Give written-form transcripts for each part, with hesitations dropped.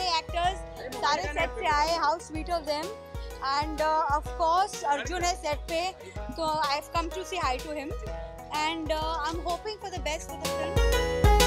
सारे एक्टर्स सारे सेट से आए, how sweet of them, and of course Arjun है सेट पे, तो I have come to say hi to him and I am hoping for the best for the film.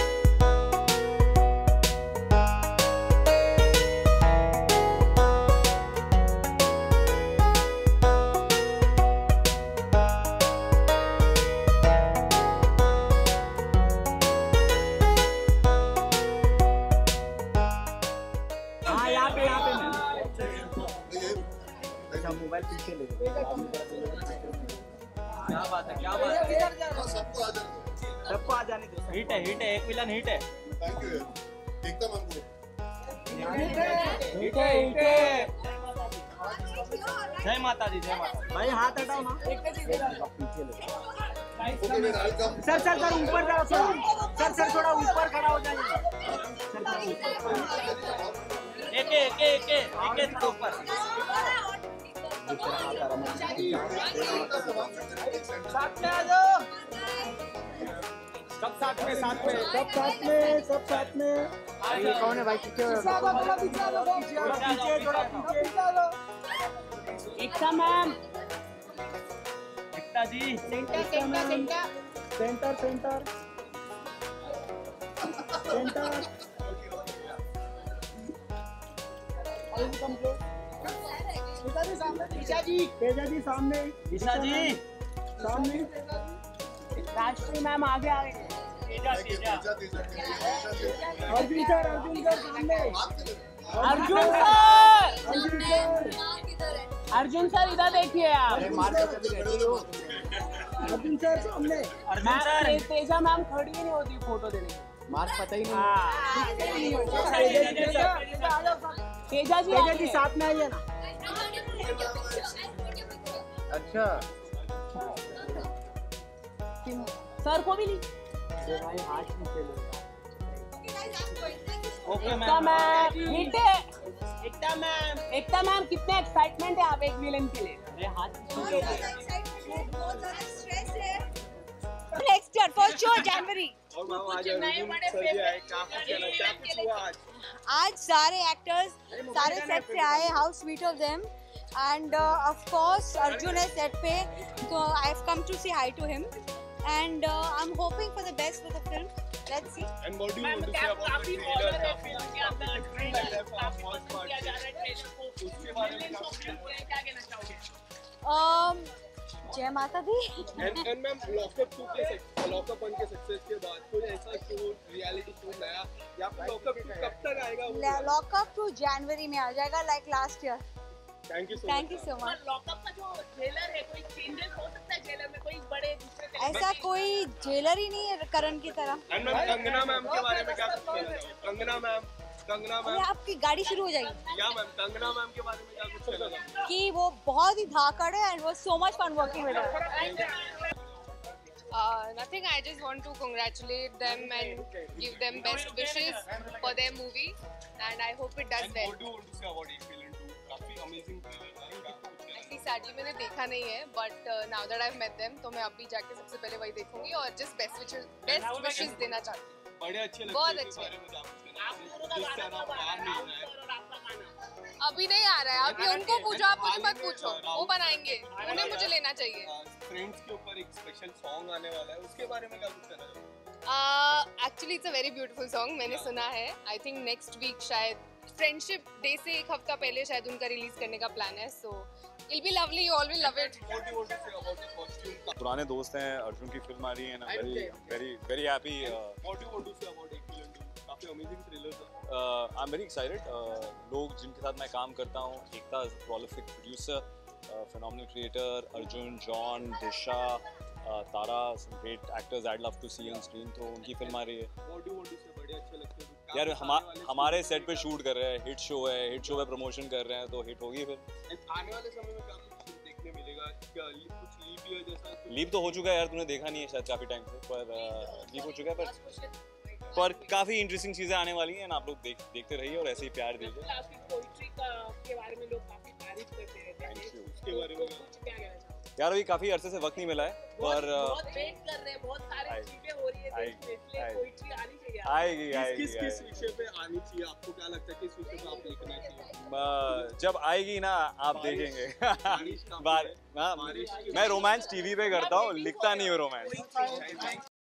Mobile पीछे ले क्या बात है सबको आ जाने दो. हिट है एक विलन हिट है. थैंक यू एकदम हमको हिट है. जय माता दी भाई हाथ हटाओ ना. पीछे ले सर ऊपर जाओ सर थोड़ा ऊपर खड़ा हो जाइए. एक ऊपर. साथ में आ जाओ. सब साथ में. ये कौन है भाई? पीछे एकता मैम, एकता जी सेंटर. तेजा जी सामने. राजश्री मैम आगे आ गए. अर्जुन सर सामने. अर्जुन सर इधर देखिए आप. अर्जुन सर सामने. तेजा मैम खड़ी ही नहीं होती फोटो देने की. मार्क पता ही नहीं. तेजा जी साथ में आइए ना. अच्छा सर को भी नहीं. भाई हाथ नीचे लो. ओके एकता मैम कितने एक्साइटमेंट है आप एक विलन के लिए. Next year for sure January. आज सारे एक्टर्स सारे सेट से आए, how sweet of them, and of course Arjun है सेट पे, तो I have come to say hi to him and I am hoping for the best for the film. Let's see. And what do you want to say about the trailer? जय माता दी. And ma'am lockup 1 के success के बाद कोई ऐसा show reality show नया या फिर लॉकअप 2 कब तक आएगा? लॉकअप 2 जनवरी में आ जाएगा, like last year. Thank you so much. Lockup का जो जेलर है, कोई चेंजेस हो सकता है जेलर में? कोई बड़े दूसरे ऐसा कोई जेलर ही नहीं है करण की तरह. एंड मैम कंगना मैम के बारे में क्या कुछ कहना चाहोगे? कंगना मैम आपकी गाड़ी शुरू हो जाएगी. या मैम कंगना मैम के बारे में क्या कुछ कहना चाहोगे? कि वो बहुत ही धाकड़ है एंड वो so much fun working with her. Nothing. I just want to congratulate them and give them best wishes for their movie, and I hope it does well. What do you want to say about Ek Villain 2? काफी amazing trailer है. Actually, sadly मैंने देखा नहीं है, but now that I've met them, तो मैं अभी जाके सबसे पहले वही देखूंगी और just best wishes देना चाहती हूँ. बड़े अच्छे लगते हैं. बहुत अच्छे. बारे में जिस तरह बाहर नहीं रहा है. अभी नहीं आ रहा है, अभी उनको पूछो, आप मुझे मत पूछो, वो बनाएंगे, उन्हें मुझे लेना चाहिए. फ्रेंड्स के ऊपर एक स्पेशल सॉन्ग आने वाला है, उसके बारे में क्या कुछ कहना चाहोगे? Actually, it's a very beautiful song. मैंने सुना है. I think next week शायद फ्रेंडशिप डे से एक हफ्ता पहले शायद उनका रिलीज करने का प्लान है. So it'll be lovely. You all will love it. What do you want to say about the costume? पुराने दोस्त हैं, अर्जुन की फिल्म आ रही है ना, very happy. What do you want to say about Ek Villain 2? काफी amazing trailer था. I'm very excited. लोग जिनके साथ मैं काम करता हूँ, Ekta is a prolific producer, phenomenal creator, Arjun, John, Disha, Tara, some great actors I'd love to see on screen. तो उनकी फिल्म आ रही है. What do you want to say? बड़े अच्छे लगते हैं. यार हमारे सेट पे शूट कर रहे हैं, हिट शो पे प्रमोशन कर रहे हैं, तो हिट होगी फिर. आने वाले समय में क्या कुछ देखने मिलेगा? क्या कुछ लीप ईयर जैसा? लीप तो हो चुका है यार, तूने देखा नहीं है शायद काफी टाइम से, पर लीप हो चुका है. पर काफी इंटरेस्टिंग चीजें आने वाली हैं, आप लोग देखते रहिए और ऐसे ही प्यार दीजिए. पोइट्री के बारे में लोग काफी तारीफ करते हैं. उसके बारे में क्या कहना चाहोगे? यार अभी काफी अरसे से वक्त नहीं मिला है, पर बहुत वेट कर रहे हैं, बहुत सारी चीजें हो रही है. आएगी, इसलिए आएगी। पोइट्री आनी चाहिए आएगी किस आएगी किस विषय पे आनी चाहिए? आपको क्या लगता है किस विषय पे आप लिखना चाहिए? जब आएगी ना आप देखेंगे बारिश का हाँ, बारिश की- मैं रोमांस टीवी पे करता हूँ, लिखता नहीं हूँ रोमांस।